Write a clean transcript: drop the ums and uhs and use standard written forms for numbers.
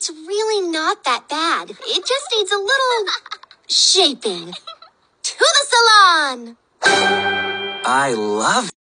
It's really not that bad. It just needs a little shaping. To the salon! I love